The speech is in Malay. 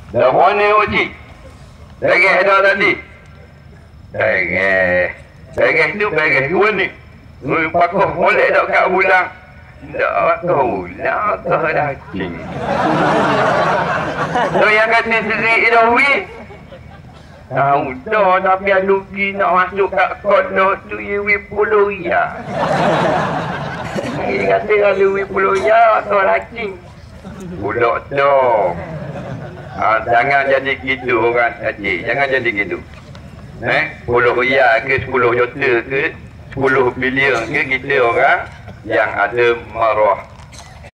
Dah mana uji? Daging ada tadi. Daging tu daging dua ni. Pakoh boleh tak kat bulan? Tak tahu lah kau daging. So yang kata seri dah weh. Tahu dah tapi aluki nak masuk kat kodoh tu Iwi Pulau ya. Dia kata kalau Iwi Pulau ya atau laki. Budak tu. Jangan jadi gitu orang cik. Jangan jadi gitu. 10 riyal ke 10 juta ke 10 bilion ke kita orang yang ada maruah